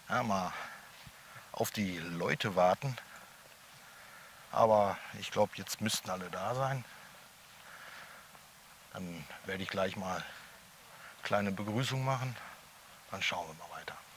Ja, mal auf die Leute warten. Aber ich glaube, jetzt müssten alle da sein. Dann werde ich gleich mal eine kleine Begrüßung machen. Dann schauen wir mal weiter.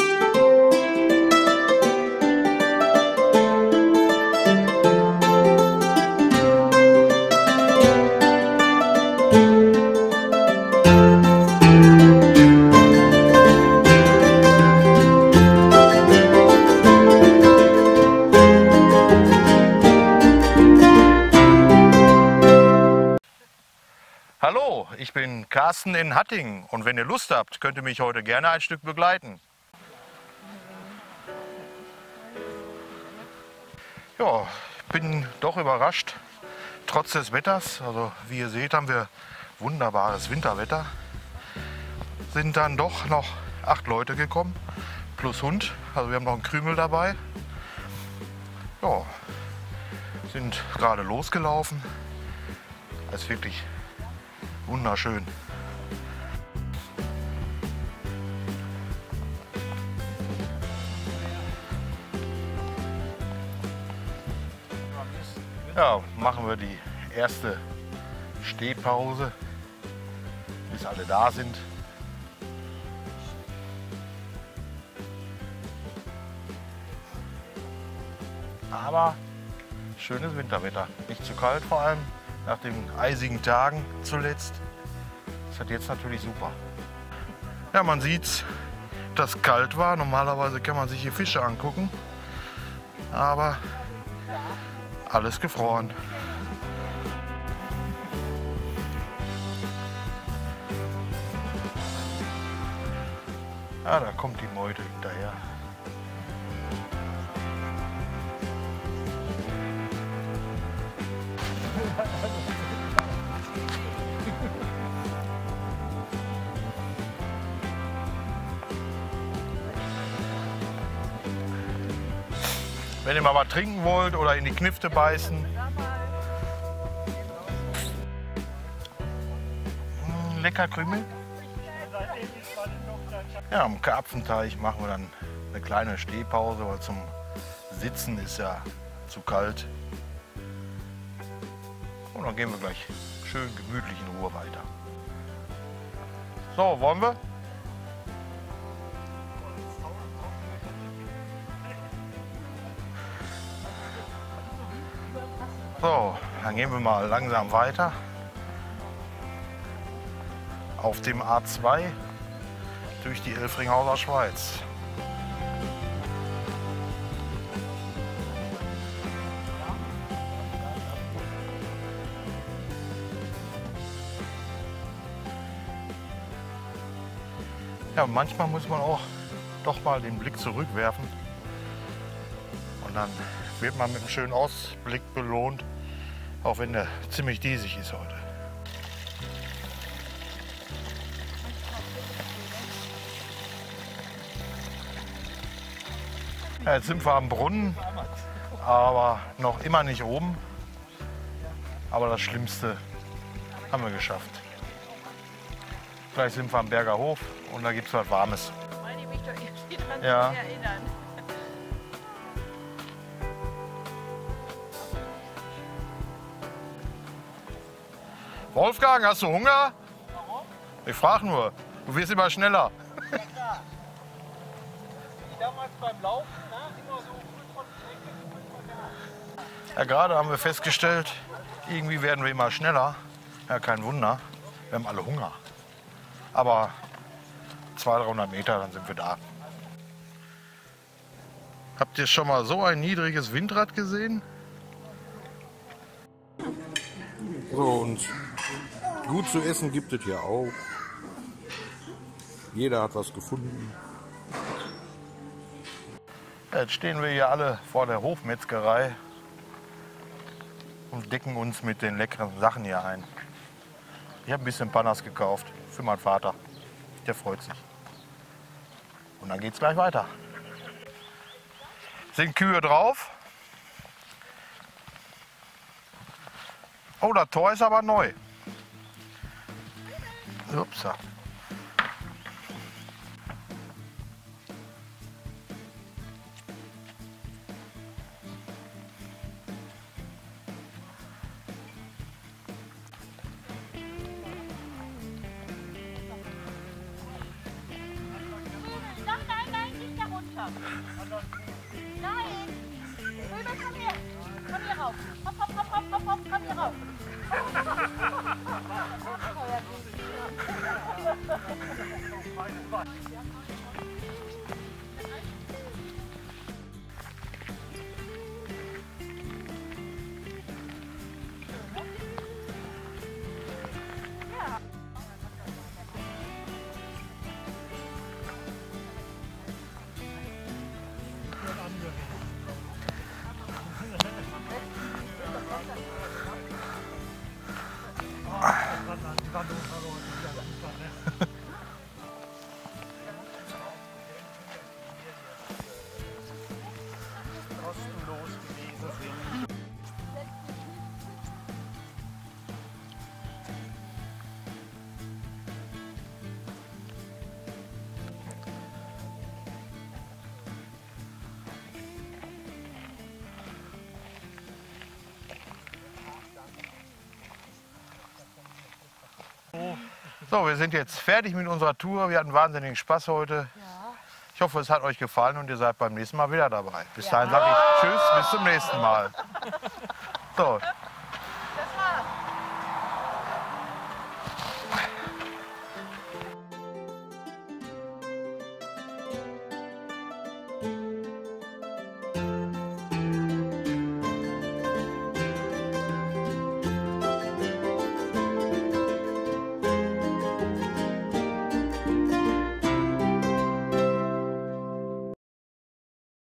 Hallo, ich bin Carsten in Hattingen und wenn ihr Lust habt, könnt ihr mich heute gerne ein Stück begleiten. Ja, ich bin doch überrascht, trotz des Wetters. Also wie ihr seht, haben wir wunderbares Winterwetter. Sind dann doch noch 8 Leute gekommen, plus Hund. Also wir haben noch einen Krümel dabei. Ja, sind gerade losgelaufen. Das ist wirklich wunderschön. Ja, machen wir die erste Stehpause, bis alle da sind. Aber schönes Winterwetter, nicht zu kalt vor allem, nach den eisigen Tagen zuletzt. Das hat jetzt natürlich super. Ja, man sieht, dass es kalt war. Normalerweise kann man sich hier Fische angucken, aber alles gefroren. Ah, da kommt die Meute hinterher. Wenn ihr mal was trinken wollt oder in die Knifte beißen. Lecker Krümel. Ja, am Karpfenteich machen wir dann eine kleine Stehpause, weil zum Sitzen ist ja zu kalt. Und dann gehen wir gleich schön gemütlich in Ruhe weiter. So, wollen wir? So, dann gehen wir mal langsam weiter auf dem A2 durch die Elfringhauser Schweiz. Ja, manchmal muss man auch doch mal den Blick zurückwerfen und dann wird man mit einem schönen Ausblick belohnt, auch wenn der ziemlich diesig ist heute. Ja, jetzt sind wir am Brunnen, aber noch immer nicht oben. Aber das Schlimmste haben wir geschafft. Gleich sind wir am Berger Hof und da gibt es was Warmes. Meine ich mich doch irgendwie dran Ja. zu erinnern. Wolfgang, hast du Hunger? Warum? Ich frage nur. Du wirst immer schneller. Ja klar. Wie damals beim Laufen, ne? Immer so gut von da. Ja, gerade haben wir festgestellt, irgendwie werden wir immer schneller. Ja, kein Wunder. Wir haben alle Hunger. Aber 200-300 Meter, dann sind wir da. Habt ihr schon mal so ein niedriges Windrad gesehen? So, und gut zu essen gibt es hier auch. Jeder hat was gefunden. Ja, jetzt stehen wir hier alle vor der Hofmetzgerei und decken uns mit den leckeren Sachen hier ein. Ich habe ein bisschen Panas gekauft für meinen Vater. Der freut sich. Und dann geht's gleich weiter. Sind Kühe drauf? Oh, das Tor ist aber neu. Upsa. Nein! Rüber, komm hier! Komm hier rauf! Hopp, hopp, hopp, hopp, hopp, hopp, komm hier rauf! Kostenlos gewesen sind. So, wir sind jetzt fertig mit unserer Tour. Wir hatten wahnsinnigen Spaß heute. Ich hoffe, es hat euch gefallen und ihr seid beim nächsten Mal wieder dabei. Bis dahin sage ich Tschüss, bis zum nächsten Mal. So,